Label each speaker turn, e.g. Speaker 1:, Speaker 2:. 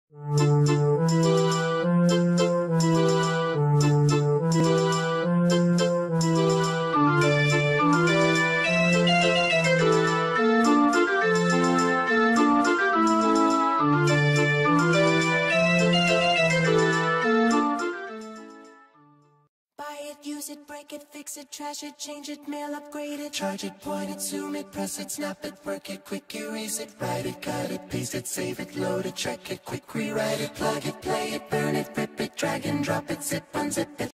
Speaker 1: Use it, break it, fix it, trash it, change it, mail, upgrade it, charge it, point it, zoom it, press it, snap it, work it, quick erase it, write it, cut it, paste it, save it, load it, check it, quick rewrite it, plug it, play it, burn it, rip it, drag and drop it, zip, unzip it.